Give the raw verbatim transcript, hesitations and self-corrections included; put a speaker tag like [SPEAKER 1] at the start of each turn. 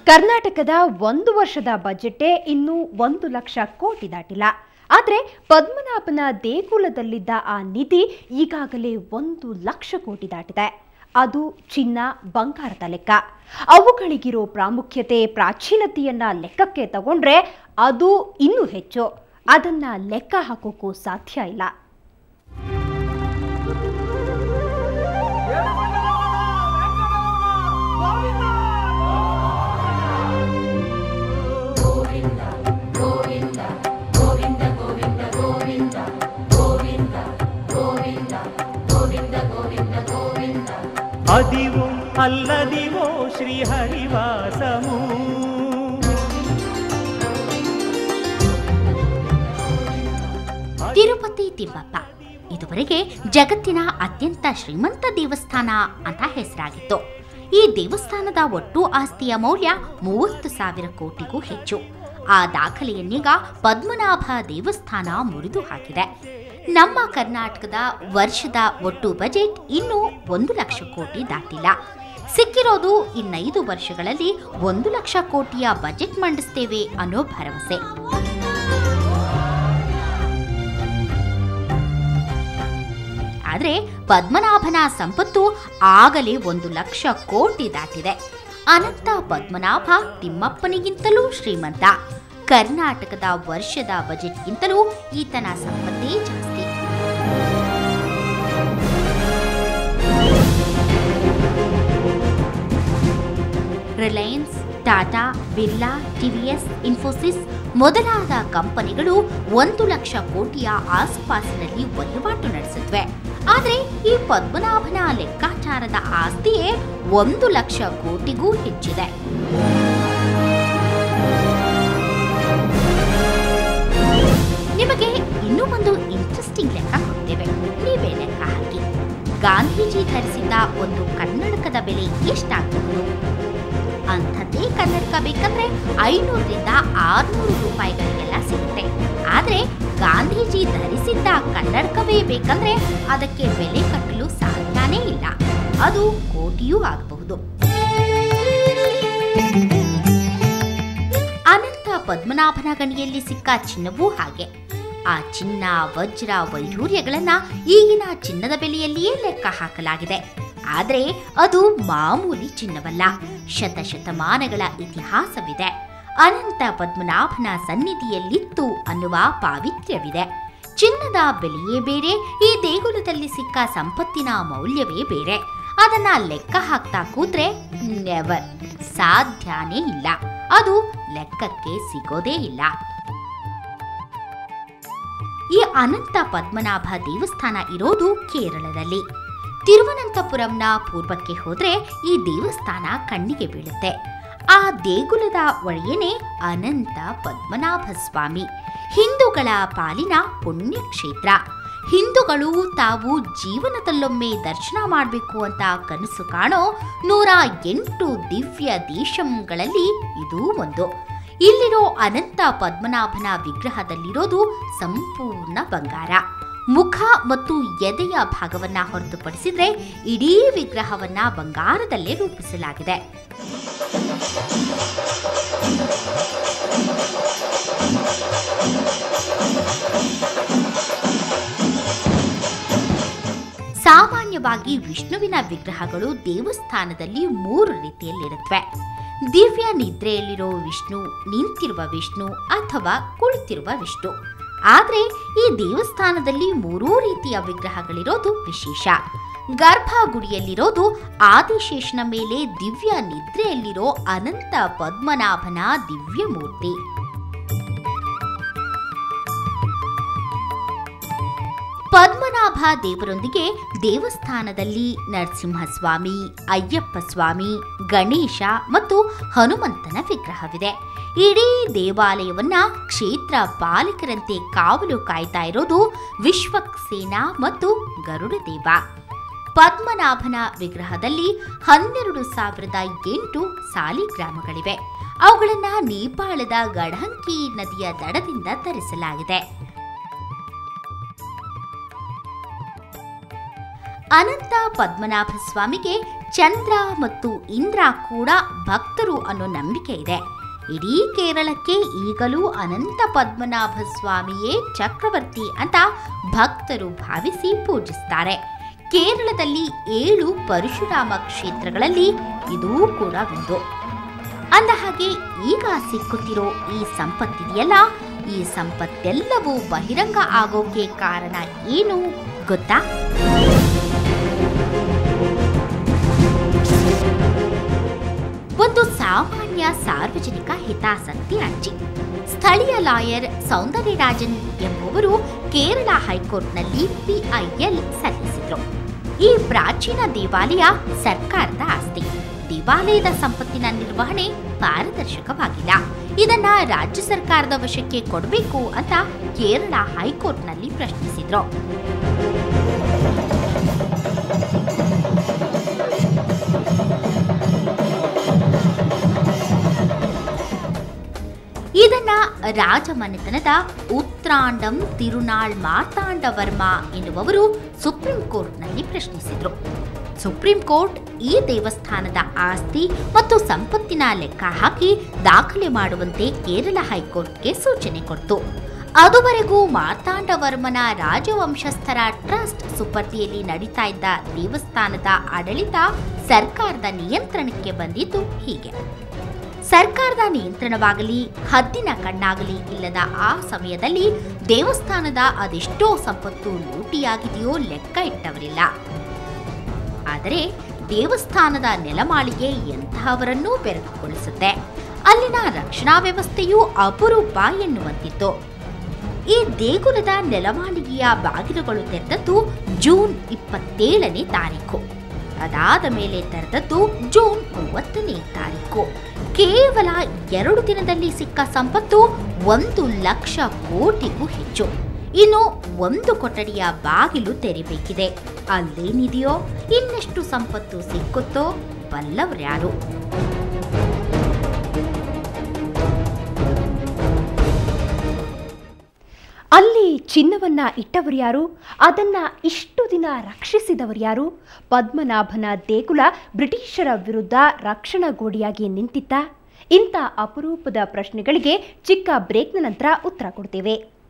[SPEAKER 1] ಕರ್ನಾಟಕದ ಒಂದು ವರ್ಷದ ಬಜೆಟೇ ಇನ್ನೂ ಒಂದು ಲಕ್ಷ ಕೋಟಿ ದಾಟಿಲ್ಲ. ಆದರೆ ಪದ್ಮನಾಭನ ದೇಗುಲದಲ್ಲಿದ್ದ ಆ ನಿಧಿ ಈಗಾಗಲೇ ಒಂದು ಲಕ್ಷ ಕೋಟಿ ದಾಟಿದೆ. ಅದು ಚಿನ್ನ, ಬಂಗಾರದ ಲೆಕ್ಕ. ಅವುಗಳಿಗಿರೋ ಪ್ರಾಮುಖ್ಯತೆ, ಪ್ರಾಚೀನತೆಯನ್ನ ಲೆಕ್ಕಕ್ಕೆ ತಗೊಂಡ್ರೆ ಅದು ಇನ್ನೂ ಹೆಚ್ಚು. ಅದನ್ನ ಲೆಕ್ಕ ಹಾಕೋಕ್ಕೂ ಸಾಧ್ಯ ಇಲ್ಲ.
[SPEAKER 2] ಅದಿವೋ ಅಲ್ಲದಿವೋ ಶ್ರೀಹರಿವಾಸಮು.
[SPEAKER 3] ತಿರುಪತಿ ತಿಮ್ಮಪ್ಪ ಇದುವರೆಗೆ ಜಗತ್ತಿನ ಅತ್ಯಂತ ಶ್ರೀಮಂತ ದೇವಸ್ಥಾನ ಅಂತ ಹೆಸರಾಗಿತ್ತು. ಈ ದೇವಸ್ಥಾನದ ಒಟ್ಟು ಆಸ್ತಿಯ ಮೌಲ್ಯ ಮೂವತ್ತು ಸಾವಿರ ಕೋಟಿಗೂ ಹೆಚ್ಚು. ಆ ದಾಖಲೆಯನ್ನೀಗ ಪದ್ಮನಾಭ ದೇವಸ್ಥಾನ ಮುರಿದು ಹಾಕಿದೆ. ನಮ್ಮ ಕರ್ನಾಟಕದ ವರ್ಷದ ಒಟ್ಟು ಬಜೆಟ್ ಇನ್ನೂ ಒಂದು ಲಕ್ಷ ಕೋಟಿ ದಾಟಿಲ್ಲ. ಸಿಕ್ಕಿರೋದು ಇನ್ನೈದು ವರ್ಷಗಳಲ್ಲಿ ಒಂದು ಲಕ್ಷ ಕೋಟಿಯ ಬಜೆಟ್ ಮಂಡಿಸ್ತೇವೆ ಅನ್ನೋ ಭರವಸೆ. ಆದರೆ ಪದ್ಮನಾಭನ ಸಂಪತ್ತು ಆಗಲೇ ಒಂದು ಲಕ್ಷ ಕೋಟಿ ದಾಟಿದೆ. ಅನಂತ ಪದ್ಮನಾಭ ತಿಮ್ಮಪ್ಪನಿಗಿಂತಲೂ ಶ್ರೀಮಂತ. ಕರ್ನಾಟಕದ ವರ್ಷದ ಬಜೆಟ್ಗಿಂತಲೂ ಈತನ ಸಂಪತ್ತೇ ಜಾಸ್ತಿ. ರಿಲಯನ್ಸ್, ಟಾಟಾ, ಬಿರ್ಲಾ, ಟಿವಿಎಸ್, ಇನ್ಫೋಸಿಸ್ ಮೊದಲಾದ ಕಂಪನಿಗಳು ಒಂದು ಲಕ್ಷ ಕೋಟಿಯ ಆಸುಪಾಸಿನಲ್ಲಿ ವಹಿವಾಟು ನಡೆಸಿದ್ವೆ. ಆದರೆ ಈ ಪದ್ಮನಾಭನ ಲೆಕ್ಕಾಚಾರದ ಆಸ್ತಿಯೇ ಒಂದು ಲಕ್ಷ ಕೋಟಿಗೂ ಹೆಚ್ಚಿದೆ. ನಿಮಗೆ ಇನ್ನೂ ಒಂದು ಇಂಟ್ರೆಸ್ಟಿಂಗ್ ಲೆಕ್ಕ ಕೊಡ್ತೇವೆ, ನೀವೇ ಲೆಕ್ಕ ಹಾಕಿ. ಗಾಂಧೀಜಿ ಧರಿಸಿದ್ದ ಒಂದು ಕನ್ನಡಕದ ಬೆಲೆ ಎಷ್ಟಾಗಬಹುದು? ಅಂಥದ್ದೇ ಕನ್ನಡಕ ಬೇಕಂದ್ರೆ ಐನೂರರಿಂದ ಆರ್ನೂರು ರೂಪಾಯಿಗಳಿಗೆಲ್ಲ ಸಿಗುತ್ತೆ. ಆದರೆ ಗಾಂಧೀಜಿ ಧರಿಸಿದ್ದ ಕನ್ನಡಕವೇ ಬೇಕಂದ್ರೆ ಅದಕ್ಕೆ ಬೆಲೆ ಕಟ್ಟಲು ಸಾಧ್ಯನೇ ಇಲ್ಲ. ಅದು ಕೋಟಿಯೂ ಆಗಬಹುದು. ಅನಂತ ಪದ್ಮನಾಭನ ಗಣಿಯಲ್ಲಿ ಸಿಕ್ಕ ಚಿನ್ನವೂ ಹಾಗೆ. ಆ ಚಿನ್ನ, ವಜ್ರ, ವೈಢೂರ್ಯಗಳನ್ನ ಈಗಿನ ಚಿನ್ನದ ಬೆಲೆಯಲ್ಲಿಯೇ ಲೆಕ್ಕ ಹಾಕಲಾಗಿದೆ. ಆದರೆ ಅದು ಮಾಮೂಲಿ ಚಿನ್ನವಲ್ಲ. ಶತಶತಮಾನಗಳ ಇತಿಹಾಸವಿದೆ. ಅನಂತ ಪದ್ಮನಾಭನ ಸನ್ನಿಧಿಯಲ್ಲಿತ್ತು ಅನ್ನುವ ಪಾವಿತ್ರ್ಯವಿದೆ. ಚಿನ್ನದ ಬೆಲೆಯೇ ಬೇರೆ, ಈ ದೇಗುಲದಲ್ಲಿ ಸಿಕ್ಕ ಸಂಪತ್ತಿನ ಮೌಲ್ಯವೇ ಬೇರೆ. ಅದನ್ನ ಲೆಕ್ಕ ಹಾಕ್ತಾ ಕೂತ್ರೆ ನೆವರ್, ಸಾಧ್ಯನೇ ಇಲ್ಲ. ಅದು ಲೆಕ್ಕಕ್ಕೆ ಸಿಗೋದೇ ಇಲ್ಲ. ಈ ಅನಂತ ಪದ್ಮನಾಭ ದೇವಸ್ಥಾನ ಇರೋದು ಕೇರಳದಲ್ಲಿ. ತಿರುವನಂತಪುರಂನ ಪೂರ್ವಕ್ಕೆ ಹೋದ್ರೆ ಈ ದೇವಸ್ಥಾನ ಕಣ್ಣಿಗೆ ಬೀಳುತ್ತೆ. ಆ ದೇಗುಲದ ಒಡೆಯನೇ ಅನಂತ ಪದ್ಮನಾಭ ಸ್ವಾಮಿ. ಹಿಂದೂಗಳ ಪಾಲಿನ ಪುಣ್ಯಕ್ಷೇತ್ರ. ಹಿಂದೂಗಳು ತಾವು ಜೀವನದಲ್ಲೊಮ್ಮೆ ದರ್ಶನ ಮಾಡಬೇಕು ಅಂತ ಕನಸು ಕಾಣೋ ನೂರ ಎಂಟು ದಿವ್ಯ ದೇಶಗಳಲ್ಲಿ ಇದೂ ಒಂದು. ಇಲ್ಲಿರೋ ಅನಂತ ಪದ್ಮನಾಭನ ವಿಗ್ರಹದಲ್ಲಿರೋದು ಸಂಪೂರ್ಣ ಬಂಗಾರ. ಮುಖ ಮತ್ತು ಎದೆಯ ಭಾಗವನ್ನ ಹೊರತುಪಡಿಸಿದ್ರೆ ಇಡೀ ವಿಗ್ರಹವನ್ನ ಬಂಗಾರದಲ್ಲೇ ರೂಪಿಸಲಾಗಿದೆ. ಸಾಮಾನ್ಯವಾಗಿ ವಿಷ್ಣುವಿನ ವಿಗ್ರಹಗಳು ದೇವಸ್ಥಾನದಲ್ಲಿ ಮೂರು ರೀತಿಯಲ್ಲಿರುತ್ತವೆ. ದಿವ್ಯ ನಿದ್ರೆಯಲ್ಲಿರೋ ವಿಷ್ಣು, ನಿಂತಿರುವ ವಿಷ್ಣು ಅಥವಾ ಕುಳಿತಿರುವ ವಿಷ್ಣು. ಆದರೆ ಈ ದೇವಸ್ಥಾನದಲ್ಲಿ ಮೂರೂ ರೀತಿಯ ವಿಗ್ರಹಗಳಿರೋದು ವಿಶೇಷ. ಗರ್ಭಗುಡಿಯಲ್ಲಿರೋದು ಆದಿಶೇಷನ ಮೇಲೆ ದಿವ್ಯ ನಿದ್ರೆಯಲ್ಲಿರೋ ಅನಂತ ಪದ್ಮನಾಭನ ದಿವ್ಯ ಮೂರ್ತಿ. ಪದ್ಮನಾಭ ದೇವರೊಂದಿಗೆ ದೇವಸ್ಥಾನದಲ್ಲಿ ನರಸಿಂಹಸ್ವಾಮಿ, ಅಯ್ಯಪ್ಪ ಸ್ವಾಮಿ, ಗಣೇಶ ಮತ್ತು ಹನುಮಂತನ ವಿಗ್ರಹವಿದೆ. ಇಡೀ ದೇವಾಲಯವನ್ನ ಕ್ಷೇತ್ರ ಪಾಲಕರಂತೆ ಕಾವಲು ಕಾಯ್ತಾ ಇರೋದು ವಿಶ್ವಕ್ಸೇನ ಮತ್ತು ಗರುಡದೇವ. ಪದ್ಮನಾಭನ ವಿಗ್ರಹದಲ್ಲಿ ಹನ್ನೆರಡು ಸಾವಿರದ ಎಂಟು ಸಾಲಿಗ್ರಾಮಗಳಿವೆ. ಅವುಗಳನ್ನ ನೇಪಾಳದ ಗಢಂಕಿ ನದಿಯ ದಡದಿಂದ ತರಿಸಲಾಗಿದೆ. ಅನಂತ ಪದ್ಮನಾಭ ಸ್ವಾಮಿಗೆ ಚಂದ್ರ ಮತ್ತು ಇಂದ್ರ ಕೂಡ ಭಕ್ತರು ಅನ್ನೋ ನಂಬಿಕೆ ಇದೆ. ಇಡೀ ಕೇರಳಕ್ಕೆ ಈಗಲೂ ಅನಂತ ಪದ್ಮನಾಭ ಸ್ವಾಮಿಯೇ ಚಕ್ರವರ್ತಿ ಅಂತ ಭಕ್ತರು ಭಾವಿಸಿ ಪೂಜಿಸ್ತಾರೆ. ಕೇರಳದಲ್ಲಿ ಏಳು ಪರಶುರಾಮ ಕ್ಷೇತ್ರಗಳಲ್ಲಿ ಇದೂ ಕೂಡ ಒಂದು. ಅಂದ ಹಾಗೆ ಈಗ ಸಿಕ್ಕುತ್ತಿರೋ ಈ ಸಂಪತ್ತಿದೆಯಲ್ಲ, ಈ ಸಂಪತ್ತೆಲ್ಲವೂ ಬಹಿರಂಗ ಆಗೋಕೆ ಕಾರಣ ಏನು ಗೊತ್ತಾ? ಒಂದು ಸಾಮಾನ್ಯ ಸಾರ್ವಜನಿಕ ಹಿತಾಸಕ್ತಿ ಅರ್ಜಿ. ಸ್ಥಳೀಯ ಲಾಯರ್ ಸೌಂದರ್ಯರಾಜನ್ ಎಂಬುವರು ಕೇರಳ ಹೈಕೋರ್ಟ್ನಲ್ಲಿ ಪಿಐಎಲ್ ಸಲ್ಲಿಸಿದ್ರು. ಈ ಪ್ರಾಚೀನ ದೇವಾಲಯ ಸರ್ಕಾರದ ಆಸ್ತಿ. ದೇವಾಲಯದ ಸಂಪತ್ತಿನ ನಿರ್ವಹಣೆ ಪಾರದರ್ಶಕವಾಗಿಲ್ಲ. ಇದನ್ನ ರಾಜ್ಯ ಸರ್ಕಾರದ ವಶಕ್ಕೆ ಕೊಡಬೇಕು ಅಂತ ಕೇರಳ ಹೈಕೋರ್ಟ್ನಲ್ಲಿ ಪ್ರಶ್ನಿಸಿದ್ರು. ಇದನ್ನ ರಾಜಮನೆತನದ ಉತ್ರಾಂಡಂ ತಿರುನಾಳ್ ಮಾರ್ತಾಂಡವರ್ಮ ಎನ್ನುವವರು ಸುಪ್ರೀಂ ಕೋರ್ಟ್ನಲ್ಲಿ ಪ್ರಶ್ನಿಸಿದ್ರು. ಸುಪ್ರೀಂ ಕೋರ್ಟ್ ಈ ದೇವಸ್ಥಾನದ ಆಸ್ತಿ ಮತ್ತು ಸಂಪತ್ತಿನ ಲೆಕ್ಕ ಹಾಕಿ ದಾಖಲೆ ಮಾಡುವಂತೆ ಕೇರಳ ಹೈಕೋರ್ಟ್ಗೆ ಸೂಚನೆ ಕೊಡ್ತು. ಅದುವರೆಗೂ ಮಾರ್ತಾಂಡವರ್ಮನ ರಾಜವಂಶಸ್ಥರ ಟ್ರಸ್ಟ್ ಸುಪರ್ದಿಯಲ್ಲಿ ನಡೀತಾ ಇದ್ದ ದೇವಸ್ಥಾನದ ಆಡಳಿತ ಸರ್ಕಾರದ ನಿಯಂತ್ರಣಕ್ಕೆ ಬಂದಿದ್ದು ಹೀಗೆ. ಸರ್ಕಾರದ ನಿಯಂತ್ರಣವಾಗಲಿ ಹದ್ದಿನ ಕಣ್ಣಾಗಲಿ ಇಲ್ಲದ ಆ ಸಮಯದಲ್ಲಿ ದೇವಸ್ಥಾನದ ಅದೆಷ್ಟೋ ಸಂಪತ್ತು ಲೂಟಿಯಾಗಿದೆಯೋ ಲೆಕ್ಕ ಇಟ್ಟವರಿಲ್ಲ. ಆದರೆ ದೇವಸ್ಥಾನದ ನೆಲಮಾಳಿಗೆ ಎಂತಹವರನ್ನೂ ಬೆರಗುಗೊಳಿಸುತ್ತೆ. ಅಲ್ಲಿನ ರಕ್ಷಣಾ ವ್ಯವಸ್ಥೆಯೂ ಅಪರೂಪ ಎನ್ನುವಂತಿತ್ತು. ಈ ದೇಗುಲದ ನೆಲಮಾಳಿಗೆಯ ಬಾಗಿಲುಗಳು ತೆರೆದದ್ದು ಜೂನ್ ಇಪ್ಪತ್ತೇಳನೇ ತಾರೀಕು. ಅದಾದ ಮೇಲೆ ತೆರೆದದ್ದು ಜೂನ್ ಮೂವತ್ತನೇ ತಾರೀಕು. ಕೇವಲ ಎರಡು ದಿನದಲ್ಲಿ ಸಿಕ್ಕ ಸಂಪತ್ತು ಒಂದು ಲಕ್ಷ ಕೋಟಿಗೂ ಹೆಚ್ಚು. ಇನ್ನು ಒಂದು ಕೊಠಡಿಯ ಬಾಗಿಲು ತೆರೆಬೇಕಿದೆ. ಅಲ್ಲೇನಿದೆಯೋ ಇನ್ನೆಷ್ಟು ಸಂಪತ್ತು ಸಿಕ್ಕುತ್ತೋ ಬಲ್ಲವರ್ಯಾರು.
[SPEAKER 1] ಅಲ್ಲಿ ಚಿನ್ನವನ್ನ ಇಟ್ಟವರ್ಯಾರು? ಅದನ್ನ ಇಷ್ಟು ದಿನ ರಕ್ಷಿಸಿದವರ್ಯಾರು? ಪದ್ಮನಾಭನ ದೇಗುಲ ಬ್ರಿಟಿಷರ ವಿರುದ್ಧ ರಕ್ಷಣಾ ಗೋಡೆಯಾಗಿ ನಿಂತಿತ್ತ? ಇಂಥ ಅಪರೂಪದ ಪ್ರಶ್ನೆಗಳಿಗೆ ಚಿಕ್ಕ ಬ್ರೇಕ್ನ ನಂತರ ಉತ್ತರ ಕೊಡ್ತೇವೆ.